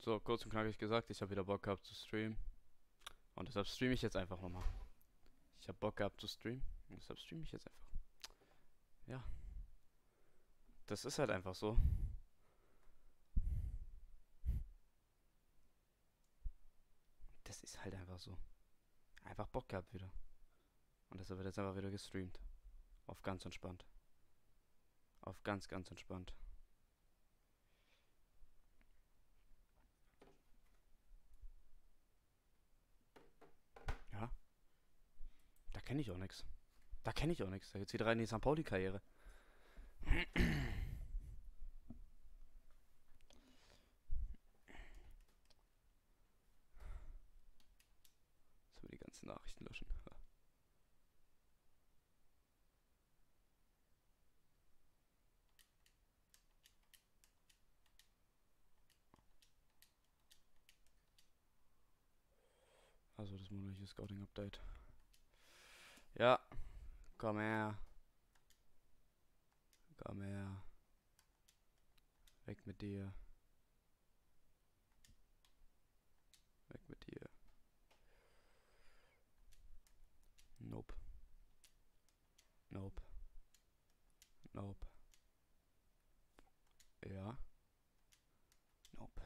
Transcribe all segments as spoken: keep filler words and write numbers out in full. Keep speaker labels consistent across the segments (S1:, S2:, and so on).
S1: So, kurz und knackig gesagt, ich habe wieder Bock gehabt zu streamen. Und deshalb streame ich jetzt einfach nochmal. Ich habe Bock gehabt zu streamen. Und deshalb streame ich jetzt einfach. Ja. Das ist halt einfach so. Das ist halt einfach so. Einfach Bock gehabt wieder. Und deshalb wird jetzt einfach wieder gestreamt. Auf ganz entspannt. Auf ganz, ganz entspannt. Ja. Da kenne ich auch nichts. Da kenne ich auch nichts. Da geht's wieder rein in die Sankt Pauli-Karriere. Sollen wir die ganzen Nachrichten löschen? Also das monatliche Scouting-Update. Ja. Komm her. Komm her. Weg mit dir. Weg mit dir. Nope. Nope. Nope. Ja. Nope.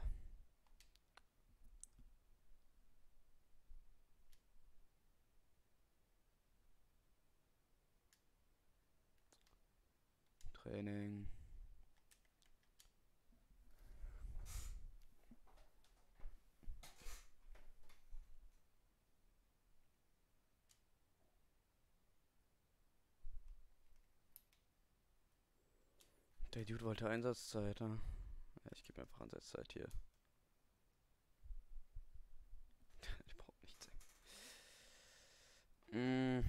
S1: Training. Der Dude wollte Einsatzzeit, ne? Ja, ich gebe einfach Einsatzzeit hier. Ich brauche nichts. Mm.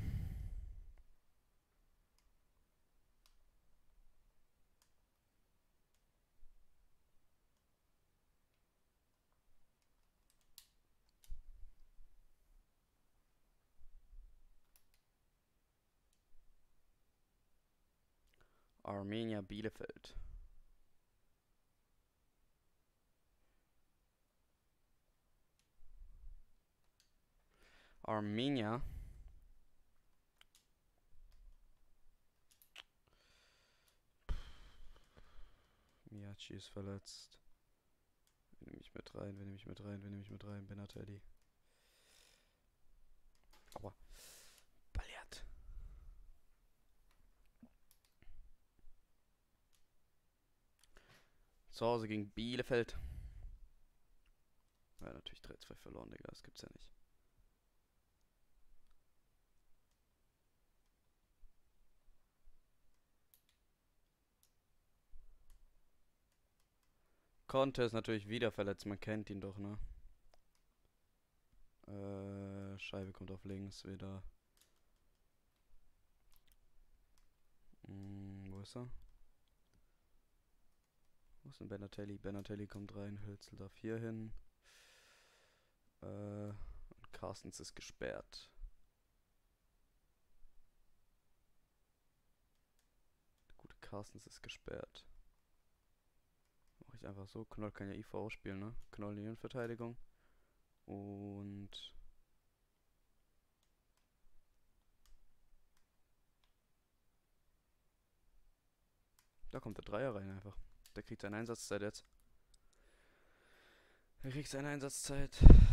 S1: Arminia Bielefeld. Arminia. Miyachi ist verletzt. Wen nehme ich mit rein? Wen nehme ich mit rein? Wen nehme ich mit rein? Benatelli. Aua. Ballert. Zu Hause gegen Bielefeld. Ja, natürlich drei zwei verloren, Digga. Das gibt's ja nicht. Conte ist natürlich wieder verletzt. Man kennt ihn doch, ne? Äh, Scheibe kommt auf links wieder. Hm, wo ist er? Wo ist denn Benatelli? Benatelli kommt rein. Hülsel darf hier hin. Äh, und Carstens ist gesperrt. Der gute Carstens ist gesperrt. Mache ich einfach so. Knoll kann ja I V spielen, ne? Knoll Linienverteidigung. Und da kommt der Dreier rein einfach. Der kriegt seine Einsatzzeit jetzt. Er kriegt seine Einsatzzeit.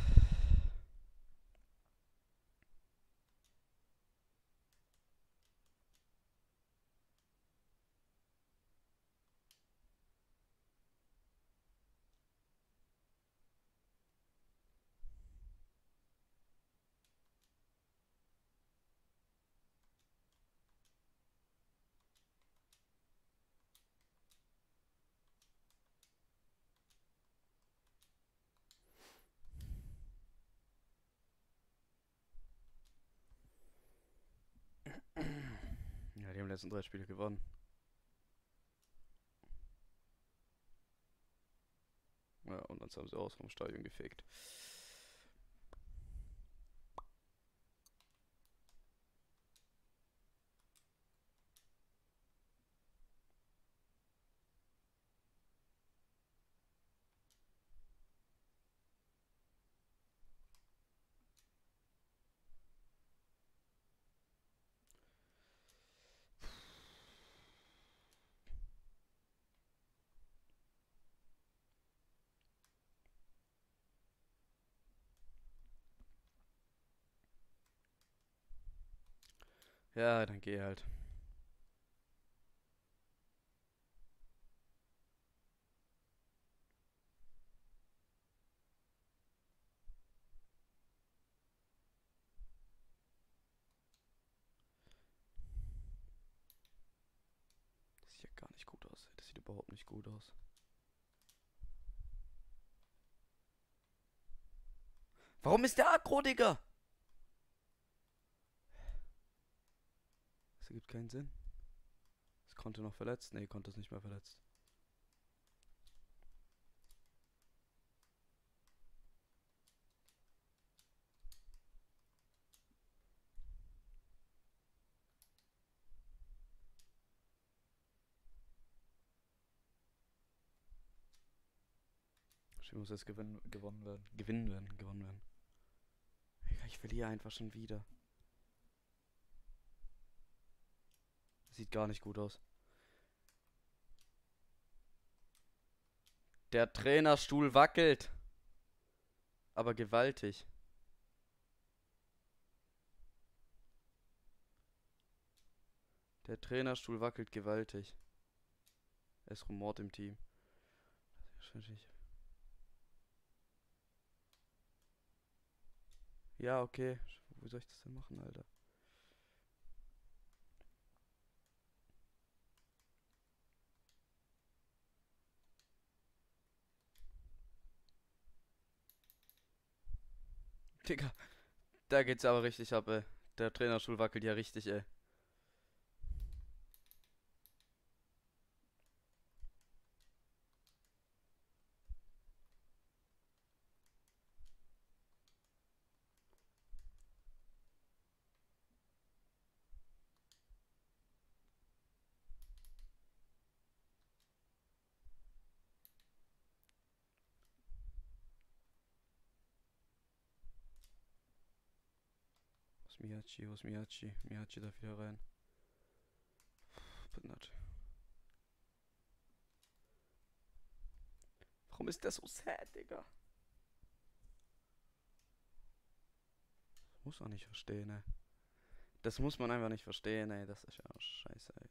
S1: Ja, die haben die letzten drei Spiele gewonnen. Ja, und dann haben sie aus vom Stadion gefegt. Ja, dann geh halt. Das sieht ja gar nicht gut aus. Das sieht überhaupt nicht gut aus. Warum ist der aggro, Digga? Das ergibt keinen Sinn. Das konnte noch verletzt. Ne, konnte es nicht mehr verletzt. Ich muss jetzt gewinnen, gewonnen werden. Gewinnen werden, gewonnen werden. Ich verliere einfach schon wieder. Sieht gar nicht gut aus. Der Trainerstuhl wackelt. Aber gewaltig. Der Trainerstuhl wackelt gewaltig. Es rumort im Team. Ja, okay. Wie soll ich das denn machen, Alter? Digga, da geht's aber richtig ab, ey. Der Trainerstuhl wackelt ja richtig, ey. Was Miyachi, was Miyachi? Miyachi darf wieder rein. Benat. Warum ist der so sad, Digga? Das muss man nicht verstehen, ey. Das muss man einfach nicht verstehen, ey. Das ist ja scheiße, ey.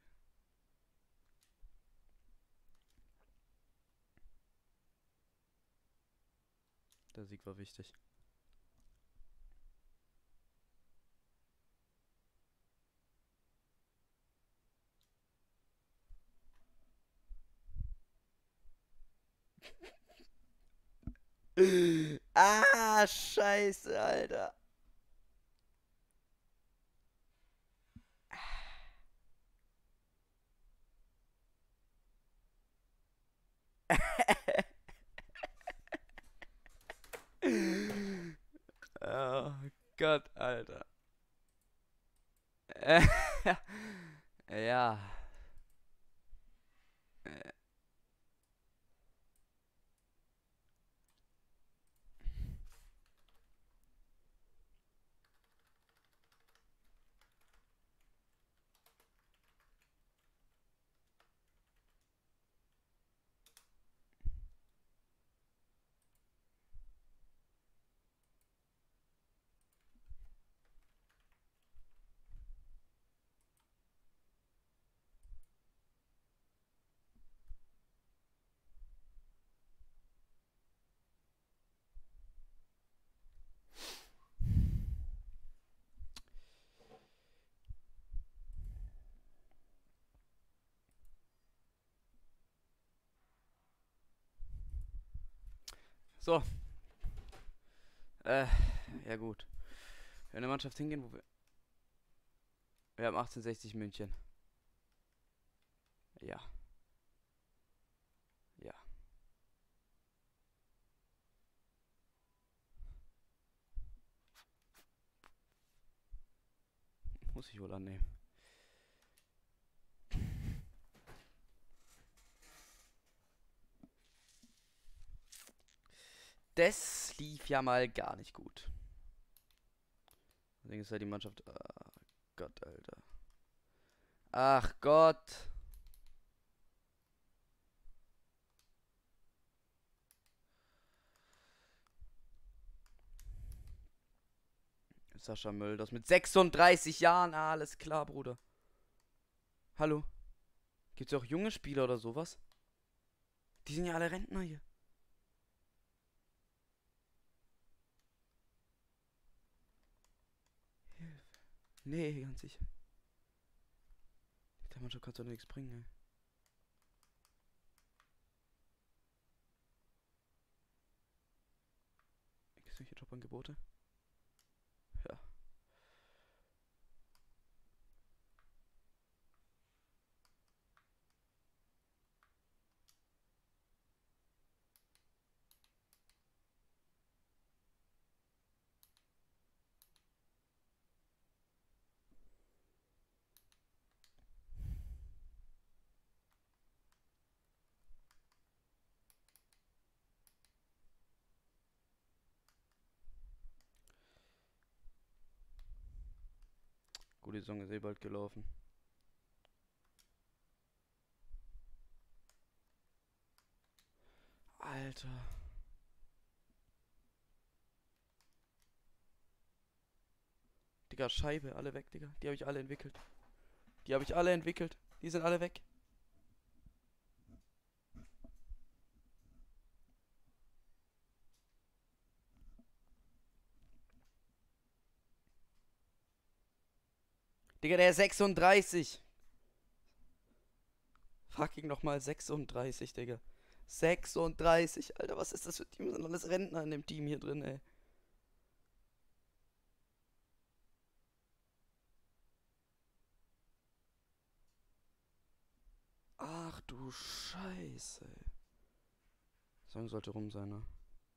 S1: Der Sieg war wichtig. Ah, scheiße, Alter. Oh Gott, Alter. Ja. So. Äh, ja gut. Wir eine Mannschaft hingehen, wo wir... Wir haben achtzehnhundertsechzig München. Ja. Ja. Muss ich wohl annehmen. Das lief ja mal gar nicht gut. Deswegen ist ja die Mannschaft... Ach Gott, Alter. Ach Gott. Sascha Mölders mit sechsunddreißig Jahren. Ah, alles klar, Bruder. Hallo? Gibt's auch junge Spieler oder sowas? Die sind ja alle Rentner hier. Hilfe. Nee, ganz sicher. Der Mannschaft kannst du doch nichts bringen, ey. Irgendwelche Jobangebote? Ja. Gut, die Saison ist eh bald gelaufen. Alter. Digga, Scheibe, alle weg, Digga. Die habe ich alle entwickelt. Die habe ich alle entwickelt. Die sind alle weg. Digga, der ist sechsunddreißig. Fucking nochmal sechsunddreißig, Digga. sechsunddreißig. Alter, was ist das für Team? Sind alles Rentner in dem Team hier drin, ey. Ach du Scheiße. Song sollte rum sein, ne?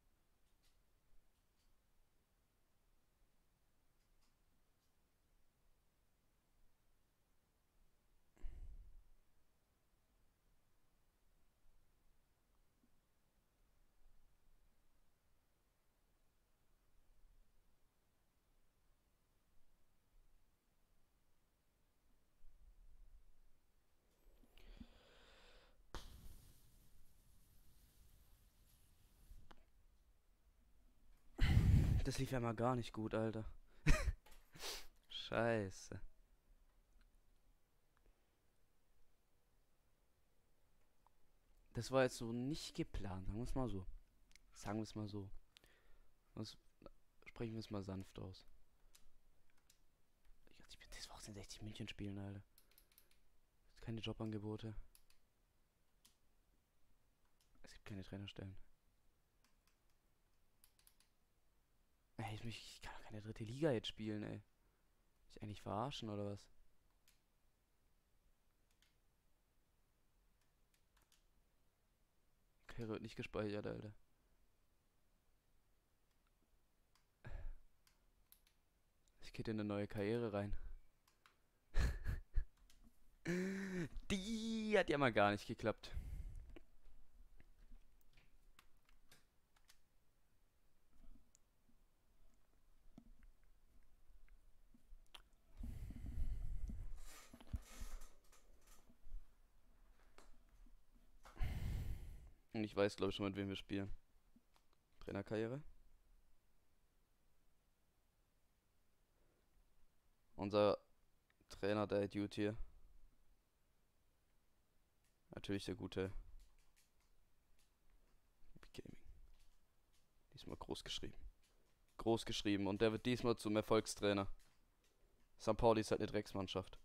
S1: Das lief ja mal gar nicht gut, Alter. Scheiße. Das war jetzt so nicht geplant, sagen wir es mal so. Sagen wir es mal so. Was, sprechen wir es mal sanft aus. Ich will das sechzig München spielen, Alter. Keine Jobangebote. Es gibt keine Trainerstellen. Ey, ich, mich, ich kann doch keine dritte Liga jetzt spielen, ey. Ich eigentlich verarschen oder was? Karriere wird nicht gespeichert, Alter. Ich gehe in eine neue Karriere rein. Die hat ja mal gar nicht geklappt. Und ich weiß, glaube ich, schon, mit wem wir spielen. Trainerkarriere. Unser Trainer, der Idiot hier. Natürlich der gute Gaming. Diesmal groß geschrieben. Groß geschrieben. Und der wird diesmal zum Erfolgstrainer. Sankt Pauli ist halt eine Drecksmannschaft.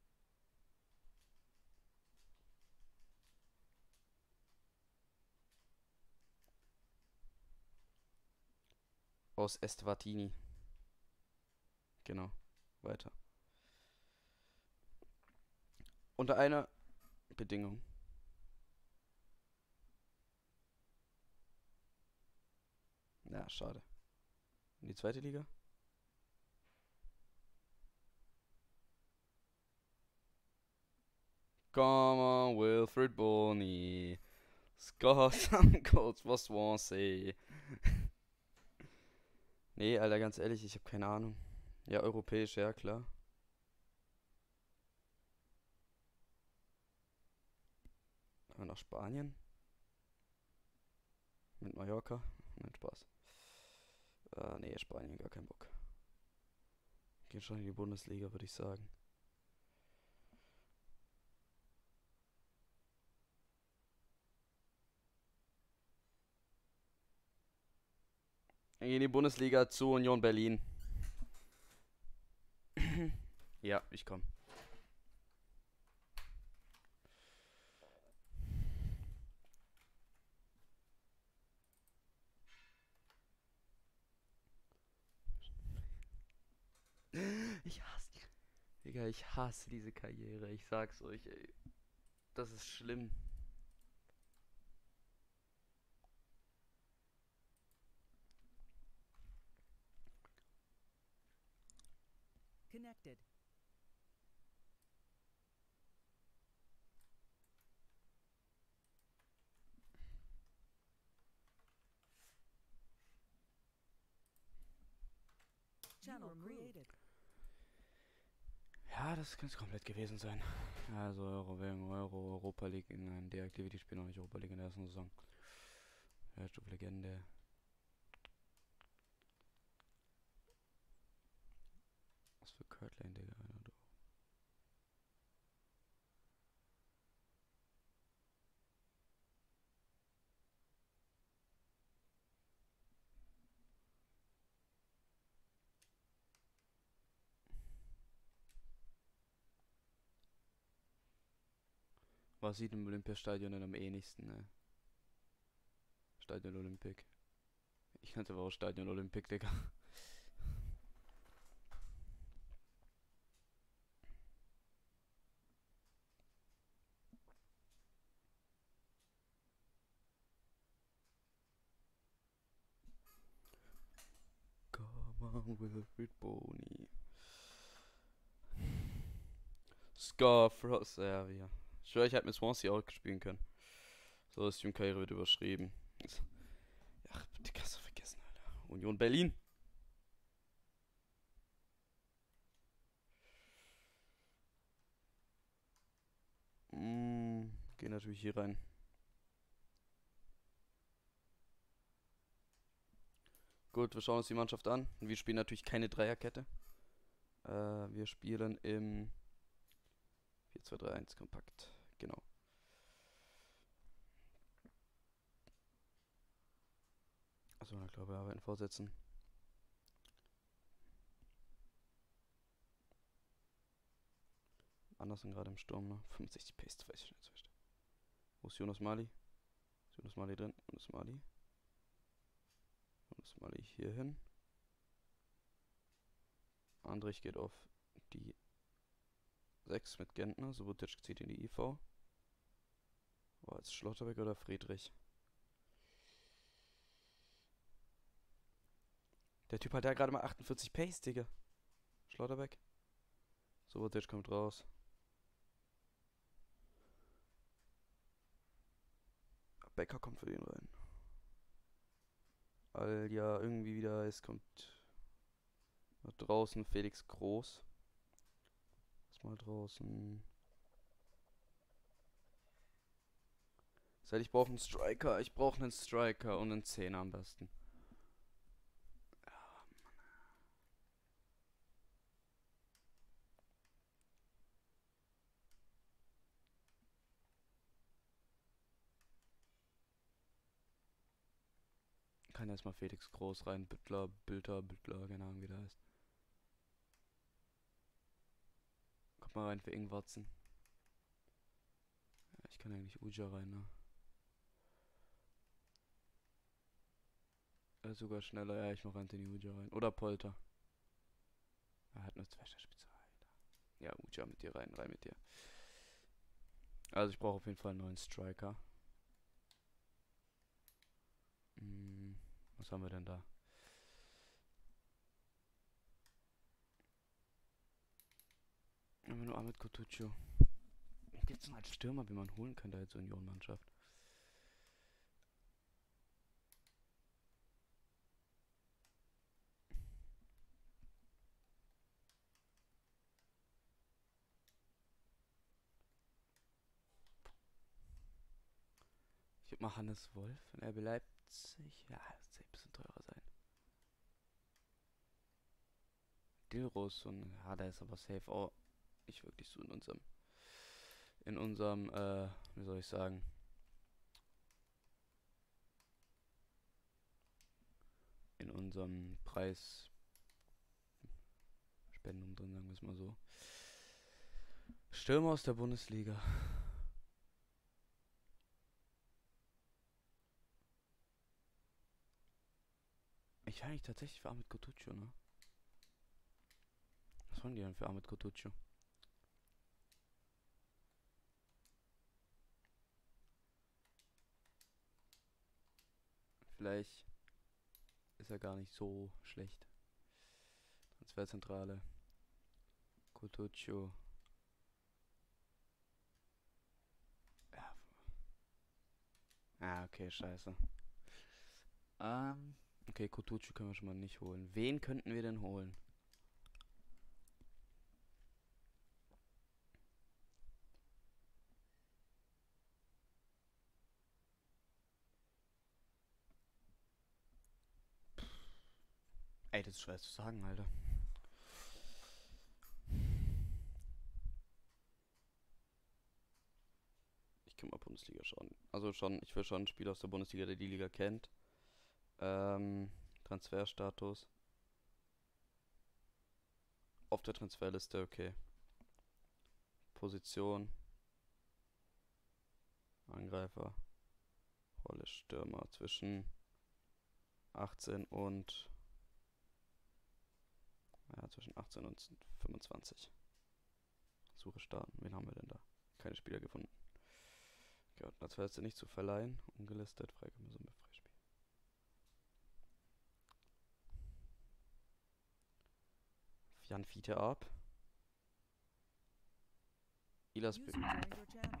S1: Aus Eswatini. Genau. Weiter. Unter einer Bedingung. Ja, schade. In die zweite Liga? Come on, Wilfred Bony. Score some goals for Swansea. Nee, Alter, ganz ehrlich, ich habe keine Ahnung. Ja, europäisch, ja, klar. Aber nach Spanien? Mit Mallorca? Nein, Spaß. Äh, nee, Spanien, gar kein Bock. Geht schon in die Bundesliga, würde ich sagen. In die Bundesliga zu Union Berlin. Ja, ich komme. Ich hasse die. Digga, ich hasse diese Karriere. Ich sag's euch, ey. Das ist schlimm.
S2: Connected. Channel created.
S1: Ja, das könnte komplett gewesen sein. Also Euro wegen Euro, Europa League in ein Deactivity-Spiel, noch nicht Europa League in der ersten Saison. Ja, Stufe Legende. Was für Kurt Lane, Digga. Alter. Was sieht im Olympiastadion denn am ähnlichsten, ne? Stadion Olympic. Ich nannte aber auch Stadion Olympic, Digga. Come on, Wilfried Boni. Scarfrost, ja, ja. Ich schwör, ich hätte mit Swansea auch spielen können. So, das Teamkarriere wird überschrieben. Ach, die kannst du vergessen, Alter. Union Berlin. Mm, gehen natürlich hier rein. Gut, wir schauen uns die Mannschaft an. Wir spielen natürlich keine Dreierkette. Äh, wir spielen im vier zwei drei eins kompakt. Genau. Achso, ich glaube, wir arbeiten fortsetzen. Anderson gerade im Sturm, ne? fünfundsechzig Pace, weiß ich nicht. Wo ist Jonas Mali? Ist Jonas Mali drin? Jonas Mali. Jonas Mali hier hin. Andrich geht auf die sechs mit Gentner. Subotic zieht in die I V. War jetzt Schlotterbeck oder Friedrich? Der Typ hat ja gerade mal achtundvierzig Pace, Digga. Schlotterbeck. Subotic kommt raus. Becker kommt für den rein. All ja, irgendwie wieder, es kommt nach draußen Felix Groß. Ist mal draußen. Seit ich brauche einen Striker. Ich brauche einen Striker und einen Zehner am besten. Kann erstmal Felix Groß rein. Büttler, Bülter, Büttler, keine Ahnung wie der heißt. Kommt mal rein für Ingwarzen. Ja, ich kann eigentlich Uja rein, ne? Er ist sogar schneller. Ja, ich mach Anthony Uja rein. Oder Polter. Er hat nur zwei Spitze. Ja, Uja mit dir rein, rein mit dir. Also ich brauche auf jeden Fall einen neuen Striker. Hm, was haben wir denn da? Immer nur Ahmed Kutucu. Gibt es noch als Stürmer, wie man holen könnte als Union-Mannschaft? Ich würde mal Hannes Wolf von R B Leipzig. Ja, das wird ein bisschen teurer sein. Spielros und ja, da ist aber safe auch nicht wirklich so in unserem, in unserem, äh, wie soll ich sagen, in unserem Preisspendum drin, sagen wir es mal so. Stürmer aus der Bundesliga. Ich war eigentlich tatsächlich für Ahmed Kutucu, ne? Was wollen die denn für Ahmed Kutucu? Vielleicht ist er gar nicht so schlecht. Transferzentrale. Kutucu. Ja. Ah, okay, scheiße.
S3: Ähm,
S1: Okay, Kutucu können wir schon mal nicht holen. Wen könnten wir denn holen? Ey, das ist schwer zu sagen, Alter. Ich kann mal Bundesliga schauen. Also schon, ich will schon einen Spieler aus der Bundesliga, der die Liga kennt. Ähm, Transferstatus. Auf der Transferliste, okay. Position. Angreifer. Rolle Stürmer zwischen achtzehn und ja, zwischen achtzehn und fünfundzwanzig. Suche starten. Wen haben wir denn da? Keine Spieler gefunden. Okay, Transferliste nicht zu verleihen. Ungelistet. Freigabe Summe Freispiel. Jan Fiete ab. Ilas
S2: User
S1: B.
S2: joined your channel.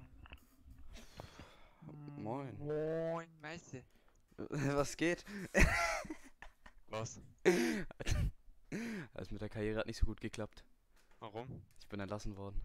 S1: Moin.
S3: Moin, Meister.
S1: Was geht?
S3: Was?
S1: Also mit der Karriere hat nicht so gut geklappt.
S3: Warum?
S1: Ich bin entlassen worden.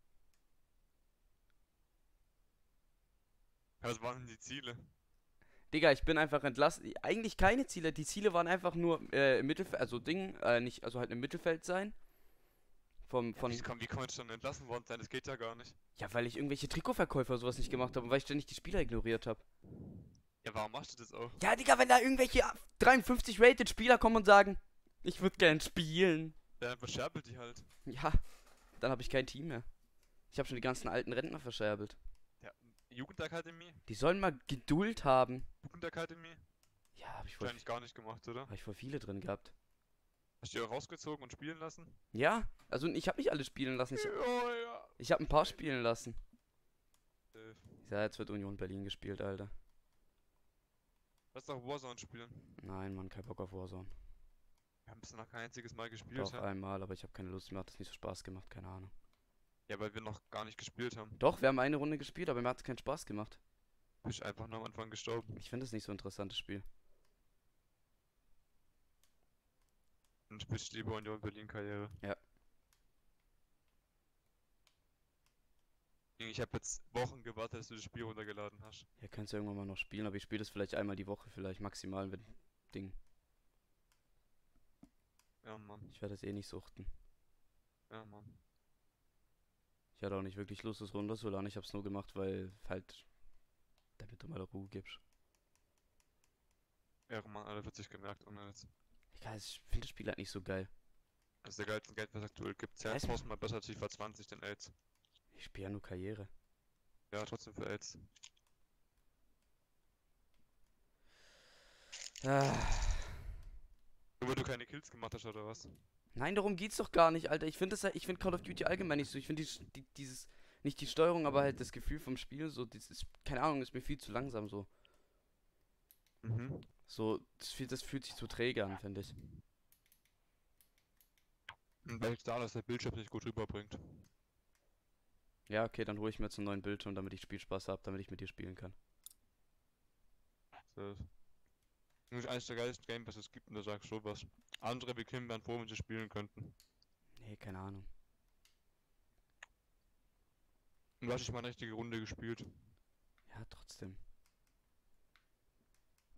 S3: Was waren denn die Ziele?
S1: Digga, ich bin einfach entlassen. Eigentlich keine Ziele. Die Ziele waren einfach nur äh, im Mittelfeld, also Ding, äh, nicht, also halt im Mittelfeld sein. Vom,
S3: Ja,
S1: von,
S3: wie, kann, wie kann man jetzt schon entlassen worden sein? Das geht ja gar nicht.
S1: ja, weil ich irgendwelche Trikotverkäufer oder sowas nicht gemacht habe und weil ich ständig die Spieler ignoriert habe.
S3: Ja, warum machst du das auch?
S1: Ja, Digga, wenn da irgendwelche dreiundfünfzig rated Spieler kommen und sagen, ich würde gern spielen.
S3: Ja, dann verscherbelt die halt.
S1: Ja, dann habe ich kein Team mehr. Ich habe schon die ganzen alten Rentner verscherbelt.
S3: Ja, Jugendakademie?
S1: Die sollen mal Geduld haben.
S3: Jugendakademie?
S1: Ja, habe ich voll,
S3: Wahrscheinlich gar nicht gemacht, oder?
S1: hab ich voll viele drin gehabt.
S3: Hast du die auch rausgezogen und spielen lassen?
S1: Ja, also ich habe nicht alle spielen lassen. Ich,
S3: Ja, ja.
S1: ich habe ein paar spielen lassen.
S3: Äh,
S1: Ja, jetzt wird Union Berlin gespielt, Alter.
S3: lass doch Warzone spielen.
S1: Nein, Mann, kein Bock auf Warzone.
S3: Wir haben es noch kein einziges Mal gespielt.
S1: Doch,
S3: Ja?
S1: einmal, aber ich habe keine Lust, mir hat das nicht so Spaß gemacht, keine Ahnung.
S3: Ja, weil wir noch gar nicht gespielt haben.
S1: Doch, wir haben eine Runde gespielt, aber mir hat es keinen Spaß gemacht.
S3: Bist einfach nur am Anfang gestorben.
S1: Ich finde es nicht so ein interessantes Spiel.
S3: Und spielst lieber Union Berlin Karriere.
S1: Ja.
S3: Ich habe jetzt Wochen gewartet, dass du das Spiel runtergeladen hast.
S1: Ja, kannst du irgendwann mal noch spielen, aber ich spiele das vielleicht einmal die Woche, vielleicht maximal, wenn Ding.
S3: Ja, Mann.
S1: Ich werde das eh nicht suchten.
S3: Ja, Mann.
S1: Ich hatte auch nicht wirklich Lust, das runterzuladen. Ich habe es nur gemacht, weil halt, damit du mal Ruhe gibst.
S3: Ja, Mann, alle wird sich gemerkt ohne jetzt.
S1: Egal, ich finde das Spiel halt nicht so geil.
S3: Das ist der geilste Geld, was es aktuell gibt.
S1: Weiß
S3: zehn Mal besser als FIFA zwanzig, den AIDS.
S1: Ich spiele ja nur Karriere.
S3: Ja, trotzdem für AIDS.
S1: Ah.
S3: Nur weil du keine Kills gemacht hast, oder was?
S1: Nein, darum geht's doch gar nicht, Alter. Ich finde das, ich finde Call of Duty allgemein nicht so. Ich finde die, die, dieses, nicht die Steuerung, aber halt das Gefühl vom Spiel, so, das ist, keine Ahnung, ist mir viel zu langsam so.
S3: Mhm.
S1: So, das, fühlt- das fühlt sich zu träge an, finde ich.
S3: Und weil da dass der Bildschirm nicht gut rüberbringt.
S1: Ja, okay, dann hole ich mir jetzt einen neuen Bildschirm, damit ich Spielspaß habe, damit ich mit dir spielen kann.
S3: Das ist eines der geilsten Games, was es gibt, und da sagst du was. Andere wie Kim wären froh, wenn sie spielen könnten.
S1: Nee, keine Ahnung.
S3: Und du hast nicht mal eine richtige Runde gespielt.
S1: Ja, trotzdem.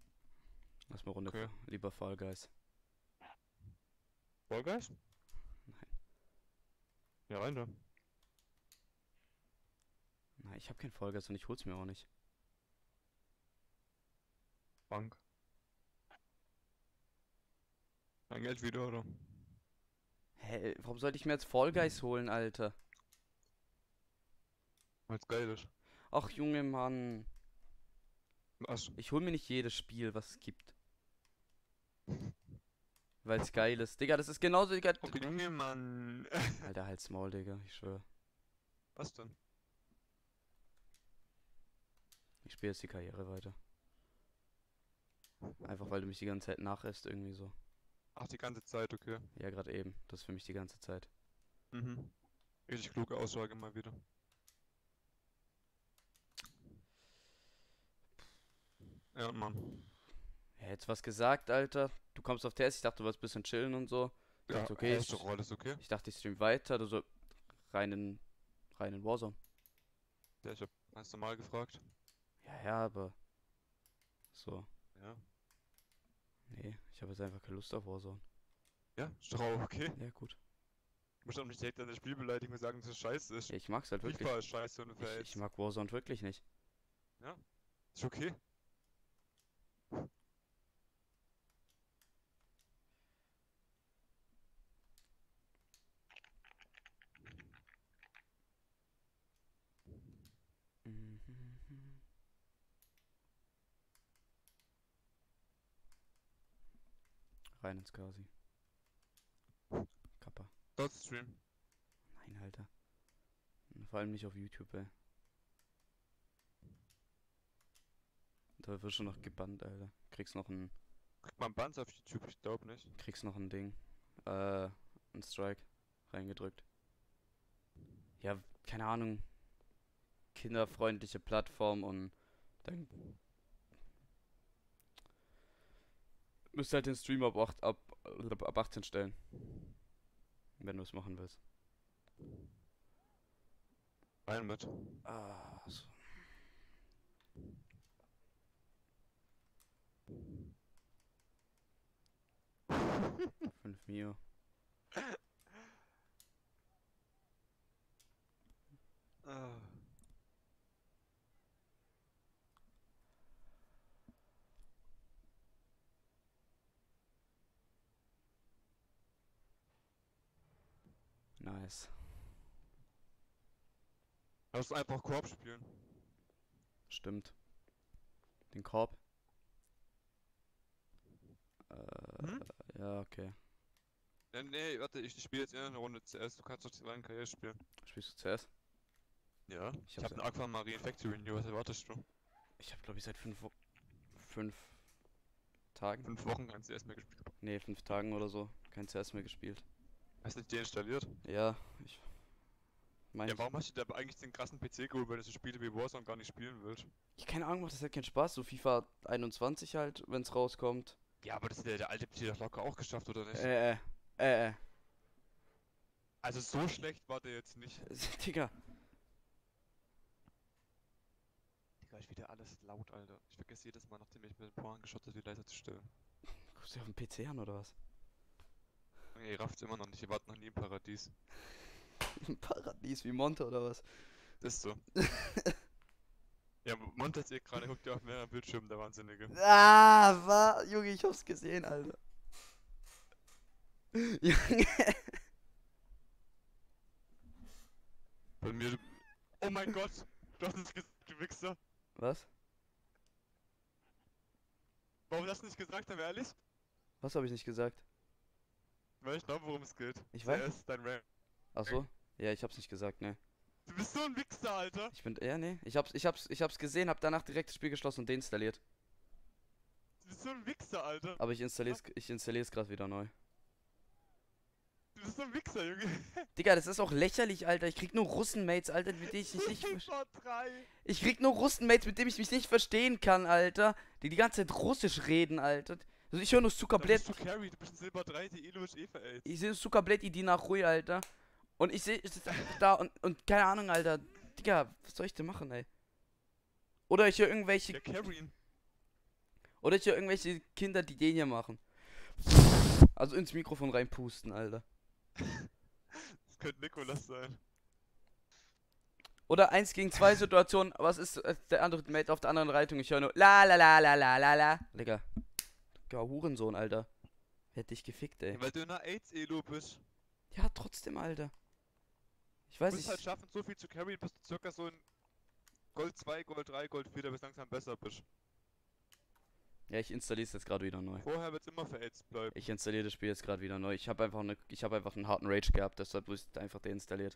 S1: Lass mal Runde
S3: Okay.
S1: lieber Fall Guys.
S3: Fall Guys? Ja, rein da.
S1: Na, ich hab kein Fall Guys und ich hol's mir auch nicht.
S3: Bank. Dein Geld wieder, oder?
S1: Hä, warum sollte ich mir jetzt Fall Guys holen, Alter?
S3: Weil's geil ist.
S1: Ach, Junge Mann.
S3: Was?
S1: Ich hol mir nicht jedes Spiel, was es gibt. Weil's geil ist. Digga, das ist genauso, Digga.
S3: Okay, Junge, Mann.
S1: Alter, halt's Maul, Digga, ich schwör.
S3: Was denn?
S1: Ich spiele jetzt die Karriere weiter. Einfach weil du mich die ganze Zeit nachlässt, irgendwie so.
S3: Ach, die ganze Zeit, okay.
S1: Ja, gerade eben. Das ist für mich die ganze Zeit.
S3: Mhm. Richtig kluge Aussage mal wieder. Ja, Mann.
S1: Ja, jetzt was gesagt, Alter. Du kommst auf T S, ich dachte, du wolltest ein bisschen chillen und so. Ich
S3: Ja,
S1: dachte, okay,
S3: ist
S1: ich,
S3: doch alles okay.
S1: ich dachte, ich stream weiter. Du so rein in, rein in Warzone.
S3: Ja, ich hab ganz normal gefragt.
S1: Ja, ja, aber so.
S3: Ja.
S1: Nee, ich habe jetzt einfach keine Lust auf Warzone.
S3: Ja, ist doch auch okay.
S1: Ja, gut.
S3: Du musst doch nicht direkt an das Spiel beleidigen und sagen, dass es scheiße ist.
S1: Ja, ich mag's halt wirklich.
S3: FIFA ist scheiße und du
S1: Ich, ich
S3: verhältst.
S1: mag Warzone wirklich nicht.
S3: Ist okay.
S1: Mhm. Rein ins Kasi. Kappa.
S3: Dort Stream.
S1: Nein, Alter. Und vor allem nicht auf YouTube, ey. Da wirst du noch gebannt, Alter. Kriegst noch ein,
S3: Kriegt man Bands auf YouTube? Ich glaube nicht.
S1: kriegst noch ein Ding. Äh, ein Strike reingedrückt. Ja, keine Ahnung. Kinderfreundliche Plattform und dann müsst halt den Stream ab, acht, ab, ab achtzehn stellen. Wenn du es machen willst.
S3: Rein mit.
S1: Ah, so. fünf Mio.
S3: Ah.
S1: Nice.
S3: Lass uns einfach Koop spielen.
S1: Stimmt. Den Korb. Äh,
S3: Hm?
S1: ja, okay.
S3: Ja, nee, warte, ich spiele jetzt eher eine Runde C S. Du kannst doch die reine Karriere spielen.
S1: Spielst du C S?
S3: Ja.
S1: Ich
S3: Ich,
S1: hab's
S3: hab einen Aquamarine Factory Renew. Was erwartest du?
S1: Ich habe glaube ich seit fünf, Wo fünf Tagen.
S3: Fünf Wochen kein C S mehr gespielt.
S1: Nee, fünf Tagen oder so. Kein C S mehr gespielt.
S3: Hast du nicht deinstalliert?
S1: Ja, ich meine,
S3: Ja, warum hast du dir aber eigentlich den krassen P C geholt, wenn du so Spiele wie Warzone gar nicht spielen willst?
S1: ich keine Ahnung, macht das halt keinen Spaß. So FIFA einundzwanzig halt, wenn es rauskommt.
S3: Ja, aber das hat ja der alte P C doch locker auch geschafft, oder nicht?
S1: Äh, äh, äh, äh.
S3: Also so schlecht war der jetzt nicht.
S1: Digga.
S3: Digga, ich wieder alles laut, Alter. Ich vergesse jedes Mal, nachdem ich mit dem Poren geschossen habe, die leiser zu stellen.
S1: Guckst du auf dem P C an oder was?
S3: Nee, ihr rafft's immer noch nicht. Ihr wart noch nie im Paradies.
S1: Im Paradies wie Monte oder was?
S3: Das ist so. Ja, Montes ihr gerade guckt ja auf mehreren Bildschirmen, der Wahnsinnige.
S1: Ah, war, Junge, ich hab's gesehen, Alter. Junge.
S3: Bei mir. Oh mein Gott! Du hast es gesagt, du Wichser!
S1: Was?
S3: Warum hast du nicht gesagt, aber ehrlich?
S1: Was habe ich nicht gesagt?
S3: Weil ich glaube, worum es geht.
S1: Ich weiß.
S3: C S, dein Rank.
S1: Ach so? Ja, ich hab's nicht gesagt, ne.
S3: Du bist so ein Wichser, Alter!
S1: Ich bin, ja, ne. Ich hab's, ich hab's, ich hab's gesehen, hab danach direkt das Spiel geschlossen und deinstalliert.
S3: Du bist so ein Wichser, Alter!
S1: Aber ich installier's, ich installier's gerade wieder neu.
S3: Du bist so ein Wichser, Junge!
S1: Digga, das ist auch lächerlich, Alter. Ich krieg nur Russenmates, Alter, mit denen ich mich nicht verstehe.
S3: FIFA drei!
S1: Ich krieg nur Russenmates, mit denen ich mich nicht verstehen kann, Alter. Die die ganze Zeit Russisch reden, Alter. Also ich höre nur
S3: Da
S1: Zuckerblät.
S3: bist du Carry, du bist ein Silber drei, die Elo ist eh verält.
S1: Ich sehe Zuckerblät, die nach Rui, Alter. Und ich sehe, es ist einfach da und, und keine Ahnung, Alter. Digga, was soll ich denn machen, ey? Oder ich höre irgendwelche.
S3: Ja, Carry.
S1: Oder ich höre irgendwelche Kinder, die den hier machen. Also ins Mikrofon reinpusten, Alter.
S3: könnte Nikolas sein.
S1: Oder eins gegen zwei Situation, was ist äh, der andere Mate auf der anderen Leitung? Ich höre nur la la la la la la la. Digga. Ja, Hurensohn, Alter. Hätte dich gefickt, ey.
S3: Ja, weil du in einer AIDS-Elo bist.
S1: Ja, trotzdem, Alter. Ich weiß
S3: Du musst
S1: nicht.
S3: halt schaffen, so viel zu carryen, bis du circa so in Gold zwei, Gold drei, Gold vier, bis langsam besser bist.
S1: Ja, ich installiere es jetzt gerade wieder neu.
S3: Vorher wird's immer für AIDS bleiben.
S1: Ich installiere das Spiel jetzt gerade wieder neu. Ich habe einfach eine, ich habe einfach einen harten Rage gehabt, deshalb wurde es einfach deinstalliert.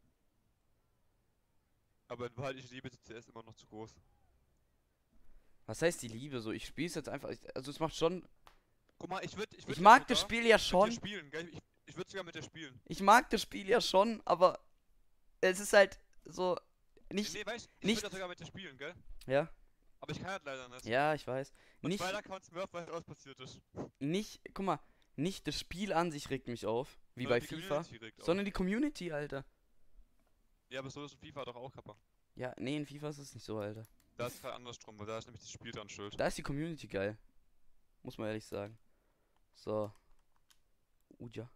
S3: Aber in Wahrheit ist die Liebe zu C S immer noch zu groß.
S1: Was heißt die Liebe so? Ich spiele es jetzt einfach. Ich, also es macht schon.
S3: Guck mal, ich würde ich, würd
S1: Ich
S3: jetzt
S1: mag das
S3: sogar
S1: Spiel ja
S3: mit dir
S1: schon.
S3: spielen, gell? Ich, ich würde sogar mit dir spielen.
S1: Ich mag das Spiel ja schon, aber es ist halt so nicht.
S3: Nee, weißt du, ich
S1: nicht-
S3: würde sogar mit dir spielen, gell?
S1: Ja,
S3: Aber ich kann halt leider nicht.
S1: ja, ich weiß.
S3: Und
S1: Nicht,
S3: weil da kann Smurf, weil was passiert ist.
S1: nicht, guck mal, nicht das Spiel an sich regt mich auf, wie
S3: Sondern
S1: bei
S3: die
S1: FIFA,
S3: Community regt auf.
S1: sondern die Community, Alter.
S3: Ja, aber so ist in FIFA doch auch, Kappa.
S1: Ja, nee, in FIFA ist es nicht so, Alter.
S3: Da ist es halt andersrum, weil da ist nämlich das Spiel dran schuld.
S1: Da ist die Community geil. Muss man ehrlich sagen. So. Uja.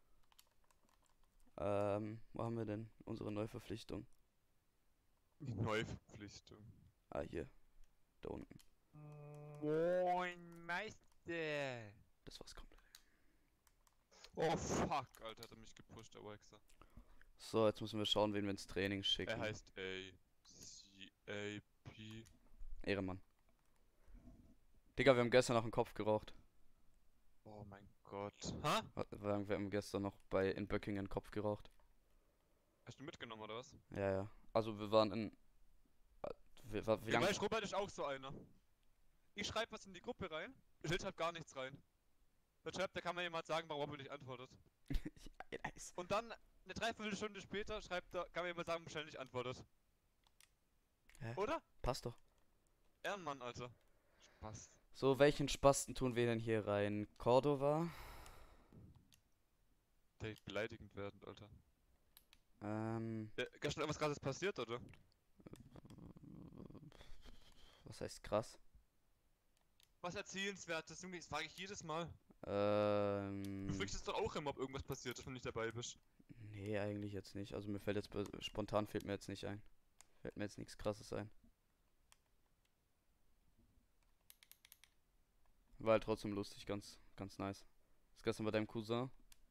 S1: Ähm, wo haben wir denn unsere Neuverpflichtung?
S3: Neuverpflichtung.
S1: Ah, hier. Da unten.
S3: Moin Meister.
S1: Das war's komplett.
S3: Oh fuck, Alter, hat er mich gepusht, der Waxer.
S1: So, jetzt müssen wir schauen, wen wir ins Training schicken.
S3: Er heißt A C A P.
S1: Ehrenmann. Digga, wir haben gestern noch einen Kopf geraucht.
S3: Oh mein Gott. Ha?
S1: Wir wir haben gestern noch bei in Böckingen einen Kopf geraucht.
S3: Hast du mitgenommen oder was?
S1: Ja, ja. Also wir waren in. äh, Wir, war, wie
S3: Ja,
S1: lang?
S3: weißt, Robert ist auch so einer. Ich schreibe was in die Gruppe rein, Schild schreibt gar nichts rein. Dann schreibt, da kann mir jemand sagen, warum Robert nicht antwortet.
S1: Ja, nice.
S3: Und dann, eine Dreiviertelstunde später, schreibt er, kann mir jemand sagen, warum schnell nicht antwortet.
S1: Hä?
S3: Oder?
S1: Passt doch.
S3: Ehrenmann, Alter. Spaß.
S1: So, welchen Spasten tun wir denn hier rein? Cordova?
S3: Der beleidigend werden, Alter.
S1: Ähm.
S3: Ja, gestern irgendwas krasses passiert, oder?
S1: Was heißt krass?
S3: Was Erzählenswertes, Junge, das frage ich jedes Mal.
S1: Ähm.
S3: Du fragst es doch auch immer, ob irgendwas passiert ist, wenn du nicht dabei bist.
S1: Nee, eigentlich jetzt nicht. Also mir fällt jetzt be- spontan fällt mir jetzt nicht ein. Fällt mir jetzt nichts krasses ein. War halt trotzdem lustig, ganz, ganz nice. Das gestern bei deinem Cousin.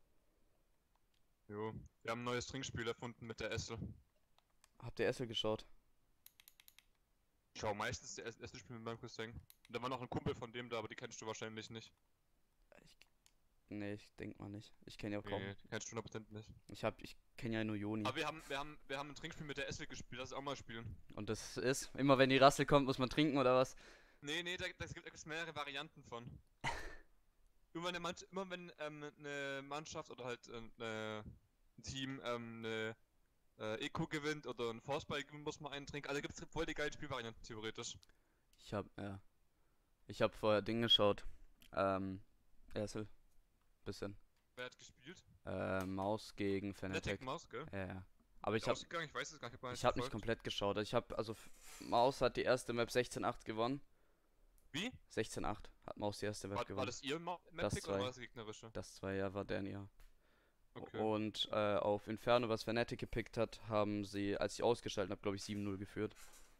S3: Jo. Wir haben ein neues Trinkspiel erfunden mit der Essel.
S1: Habt ihr Essel geschaut?
S3: Ich schau meistens das Essel-Spiel mit meinem Cousin. Und da war noch ein Kumpel von dem da, aber die kennst du wahrscheinlich nicht.
S1: Ich, nee, ich denk mal nicht. Ich kenne ja auch kaum.
S3: Nee, die kennst du hundert Prozent nicht.
S1: Ich hab, ich kenne ja nur Joni.
S3: Aber wir haben, wir haben, wir haben ein Trinkspiel mit der Essel gespielt, lass es auch mal spielen.
S1: Und das ist, immer wenn die Rassel kommt, muss man trinken oder was?
S3: Nee, nee, da, da gibt es mehrere Varianten von. Immer, eine Mann, immer wenn ähm, eine Mannschaft oder halt äh, ne, ein Team ähm, eine äh, Eco gewinnt oder ein Forcebuy gewinnt, muss man einen trinken. Also gibt es voll die geile Spielvarianten theoretisch.
S1: Ich hab, ja. Ich hab vorher Ding geschaut. Ähm, Essel. Bisschen.
S3: Wer hat gespielt?
S1: Äh, Maus gegen
S3: Fnatic
S1: Fnatic.
S3: Maus, gell?
S1: Ja, ja. Aber ich
S3: Ist
S1: hab,
S3: ausgegangen? Ich weiß es gar nicht.
S1: ich hab nicht
S3: verfolgt.
S1: komplett geschaut. Ich hab, also F- Maus hat die erste Map sechzehn acht gewonnen.
S3: Wie?
S1: sechzehn acht hat Maus die erste Map
S3: War, war
S1: gewonnen.
S3: das ihr Ma
S1: Das
S3: Map-Pick oder
S1: zwei.
S3: war das gegnerische?
S1: Das zwei Jahre war der ja.
S3: Okay.
S1: Und äh, auf Inferno, was Fnatic gepickt hat, haben sie, als ich ausgeschaltet habe, glaube ich sieben null geführt.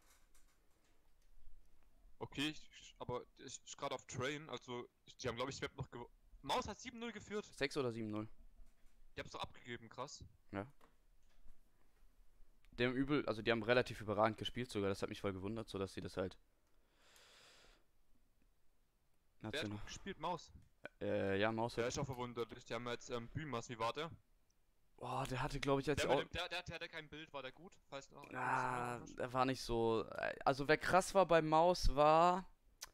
S3: Okay, ich, ich- aber ich, ich gerade auf Train, also ich, die haben glaube ich die Map noch gewonnen. Maus hat sieben null geführt.
S1: sechs oder sieben null.
S3: Die haben's doch abgegeben, krass.
S1: Die haben übel, also die haben relativ überragend gespielt sogar, das hat mich voll gewundert, so dass sie das halt.
S3: Wer hat
S1: National.
S3: gut gespielt? Maus.
S1: Äh, ja, Maus
S3: Der
S1: hat.
S3: ist auch verwunderlich. Die haben jetzt ähm, Bümas, wie war der?
S1: Boah, der hatte, glaube ich, als
S3: Der,
S1: ich
S3: mit
S1: au-
S3: dem, der, der, der hatte kein Bild, war der gut? Falls noch.
S1: Ah, er war nicht so. äh, Also wer krass war bei Maus war.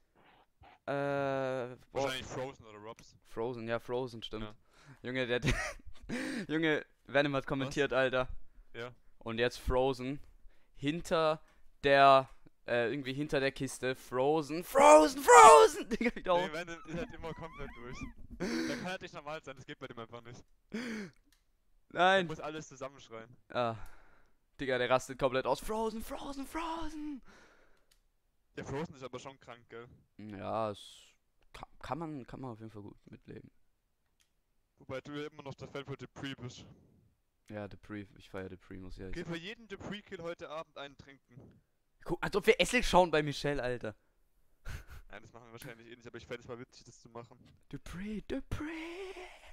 S1: Äh. Boah,
S3: Wahrscheinlich Frozen oder Robs.
S1: Frozen, ja, Frozen, stimmt.
S3: Ja.
S1: Junge, der. Junge, Venom hat kommentiert, Alter.
S3: Ja.
S1: Und jetzt Frozen. Hinter der. Äh, irgendwie hinter der Kiste. Frozen. Frozen, Frozen! Digga, wieder auf.
S3: Nee, Venom ist halt immer komplett durch. Der kann halt nicht normal sein, das geht bei dem einfach nicht. Der
S1: Nein.
S3: muss alles zusammenschreien.
S1: Ah. Digga, der rastet komplett aus. Frozen, Frozen, Frozen!
S3: Der Frozen ist aber schon krank, gell?
S1: Ja, es kann, kann man kann man auf jeden Fall gut mitleben.
S3: Wobei du ja immer noch der Fan von Dupree bist.
S1: Ja, Dupree, ich feiere Dupree, muss ich ehrlich
S3: Okay,
S1: sagen.
S3: für jeden Dupree-Kill heute Abend einen trinken.
S1: Guck, als ob wir Essel schauen bei Michelle, Alter.
S3: Nein, das machen wir wahrscheinlich eh nicht, aber ich fände es mal witzig, das zu machen.
S1: Dupree, Dupree.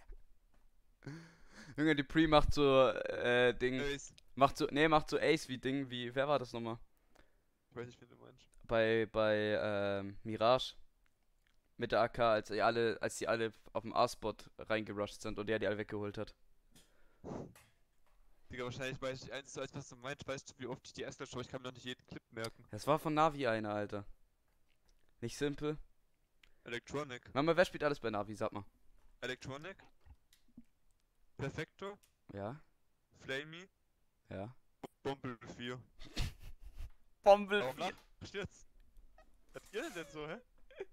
S1: Junge, Dupree macht so, äh, Ding,
S3: Ace.
S1: macht so, nee, macht so Ace wie Ding, wie, wer war das nochmal?
S3: Ich weiß nicht, wie du meinst.
S1: Bei, bei, ähm, Mirage. Mit der A K, als die alle, als die alle auf dem A-Spot reingerusht sind und der die alle weggeholt hat.
S3: Digga, wahrscheinlich weiß ich eins zu eins, was du meinst. Weißt du, wie oft ich die Essler schaue? Ich kann mir noch nicht jeden Clip merken.
S1: Das war von Navi einer, Alter. Nicht simpel.
S3: Electronic.
S1: Mama, wer spielt alles bei Navi, sag mal.
S3: Electronic. Perfecto.
S1: Ja,
S3: Flamey.
S1: ja.
S3: Bumble vier.
S1: Bombe.
S3: Warum lachst du jetzt? Was ihr denn so, hä?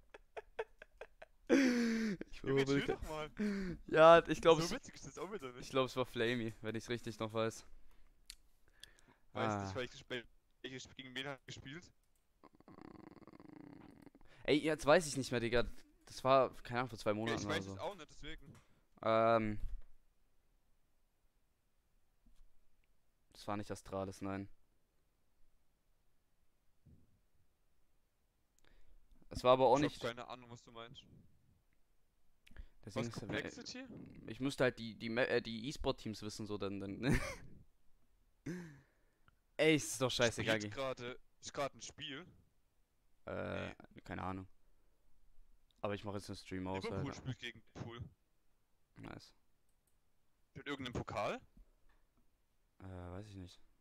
S1: Ich
S3: Junge, chill
S1: glaube,
S3: doch mal.
S1: ja, ich glaube,
S3: So
S1: es,
S3: witzig ist das auch wieder
S1: ich
S3: nicht.
S1: glaube, es war Flamey, wenn ich es richtig noch weiß.
S3: Weiß
S1: Ah.
S3: nicht, weil ich gespielt ich gegen wen hab gespielt.
S1: Ey, jetzt weiß ich nicht mehr, Digga. Das war, keine Ahnung, vor zwei
S3: Ja,
S1: Monaten
S3: ich
S1: oder
S3: weiß
S1: so.
S3: es auch nicht, deswegen.
S1: Ähm. Das war nicht Astralis, nein. Es war aber auch
S3: Ich
S1: nicht.
S3: hab keine Ahnung, was du meinst.
S1: Deswegen
S3: Was,
S1: ist er-
S3: Complexity?
S1: ich müsste halt die die Ma- äh, die E-Sport-Teams wissen, so dann dann. Ey, ist doch scheißegal.
S3: Spielt gerade, ist gerade ein Spiel.
S1: Äh, keine Ahnung. Aber ich mache jetzt einen Stream aus,
S3: Liverpool
S1: Alter.
S3: spielt gegen Liverpool.
S1: Nice.
S3: Mit irgendeinem Pokal?
S1: Äh, weiß ich nicht.